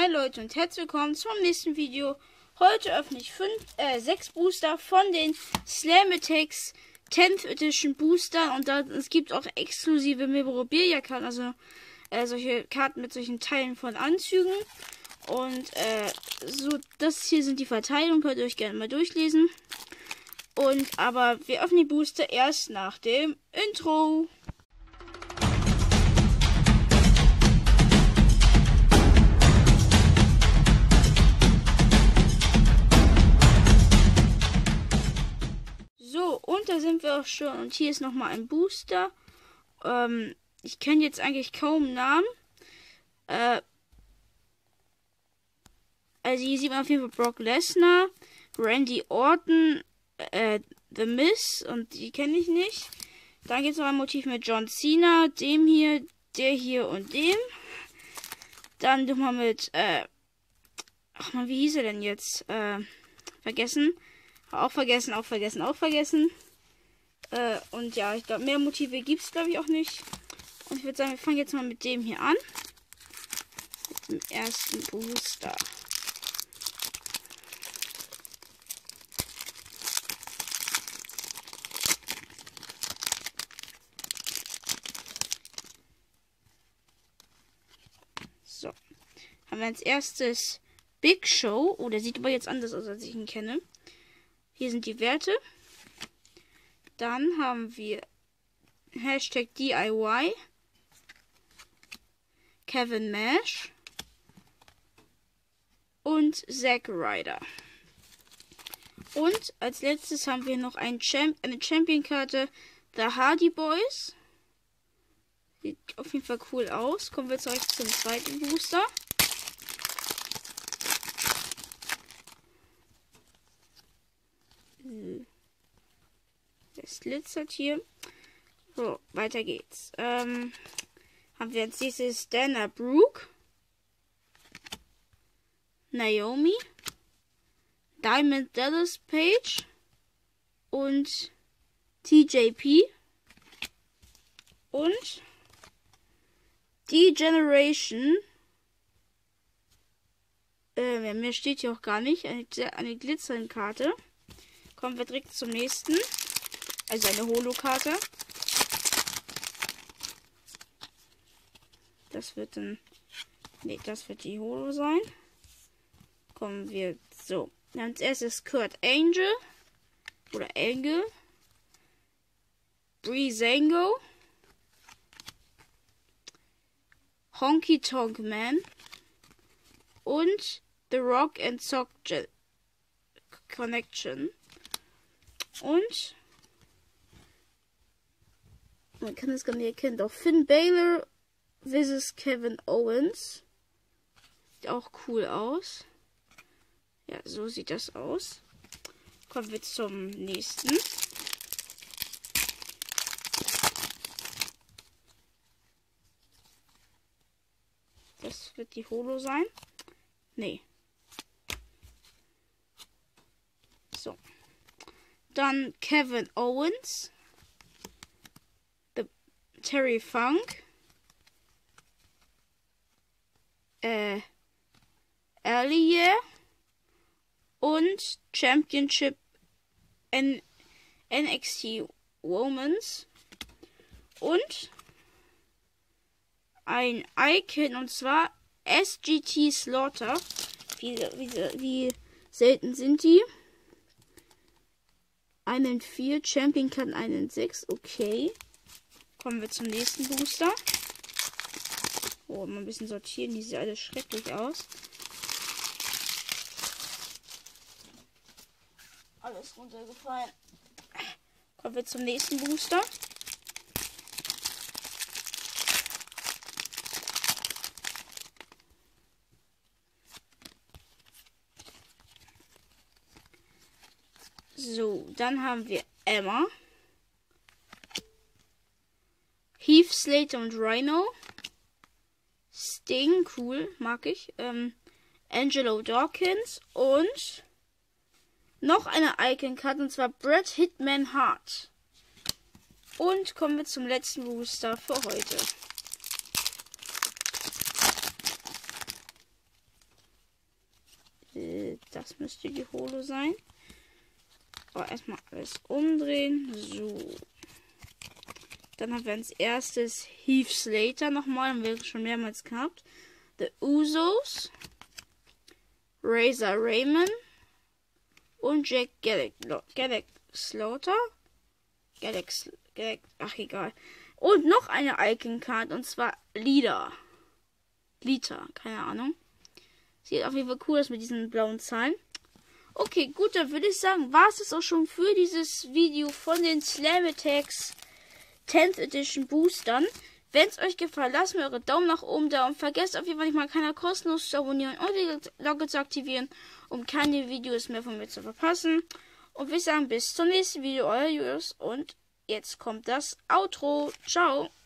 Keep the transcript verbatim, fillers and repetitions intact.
Leute und herzlich willkommen zum nächsten Video. Heute öffne ich fünf, äh, sechs Booster von den Slam Attacks tenth Edition Booster. Und da, es gibt auch exklusive Memorabilia-Karten, also äh, solche Karten mit solchen Teilen von Anzügen. Und äh, so, das hier sind die Verteilungen, könnt ihr euch gerne mal durchlesen. Und aber wir öffnen die Booster erst nach dem Intro. So, und da sind wir auch schon. Und hier ist nochmal ein Booster. Ähm, ich kenne jetzt eigentlich kaum Namen. Äh, also hier sieht man auf jeden Fall Brock Lesnar, Randy Orton, äh, The Miz, und die kenne ich nicht. Dann gibt es noch ein Motiv mit John Cena, dem hier, der hier und dem. Dann nochmal mit, äh, ach man, wie hieß er denn jetzt? Äh, vergessen. Auch vergessen, auch vergessen, auch vergessen. Äh, und ja, ich glaube, mehr Motive gibt es, glaube ich, auch nicht. Und ich würde sagen, wir fangen jetzt mal mit dem hier an. Mit dem ersten Booster. So. Haben wir als erstes Big Show. Oh, der sieht aber jetzt anders aus, als ich ihn kenne. Hier sind die Werte. Dann haben wir Hashtag D I Y, Kevin Nash und Zack Ryder. Und als letztes haben wir noch ein Champ eine Champion-Karte, The Hardy Boys. Sieht auf jeden Fall cool aus. Kommen wir jetzt direkt zum zweiten Booster. Das glitzert hier. So, weiter geht's. Ähm, haben wir als nächstes Dana Brooke, Naomi, Diamond Dallas Page und T J P und D-Generation. Äh, mehr steht hier auch gar nicht. Eine, eine glitzernde Karte. Kommen wir direkt zum nächsten. Also eine Holo-Karte. Das wird dann... Ne, das wird die Holo sein. Kommen wir... So. Dann als erstes Kurt Angel. Oder Angel. Breezango. Honky Tonk Man. Und The Rock and Sock Connection. Und man kann es gar nicht erkennen. Doch Finn Balor versus Kevin Owens. Sieht auch cool aus. Ja, so sieht das aus. Kommen wir zum nächsten. Das wird die Holo sein. Nee. So. Dann Kevin Owens. The Terry Funk. Äh. Aliyah. Und Championship N X T Women's. Und ein Icon, und zwar S G T Slaughter. Wie, wie, wie selten sind die? Einen vier, Champion kann einen sechs, okay. Kommen wir zum nächsten Booster. Oh, mal ein bisschen sortieren, die sieht alles schrecklich aus. Alles runtergefallen. Kommen wir zum nächsten Booster. So, dann haben wir Emma, Heath Slater und Rhino, Sting, cool, mag ich, ähm, Angelo Dawkins und noch eine Icon-Karte, und zwar Bret Hitman Hart. Und kommen wir zum letzten Booster für heute. Das müsste die Holo sein. Aber erstmal alles umdrehen. So. Dann haben wir als erstes Heath Slater nochmal. Haben wir schon mehrmals gehabt. The Usos. Razor Raymond. Und Jack Galax Galax Slaughter. Galax, Galax, ach egal. Und noch eine Icon-Card. Und zwar Lida. Lita, keine Ahnung. Sieht auf jeden Fall cool aus mit diesen blauen Zahlen. Okay, gut, dann würde ich sagen, war es auch schon für dieses Video von den Slam Attacks tenth Edition Boostern. Wenn es euch gefallen, lasst mir eure Daumen nach oben da und vergesst auf jeden Fall nicht mal keiner kostenlos zu abonnieren und die Glocke zu aktivieren, um keine Videos mehr von mir zu verpassen. Und wir sagen bis zum nächsten Video, euer Julius, und jetzt kommt das Outro. Ciao!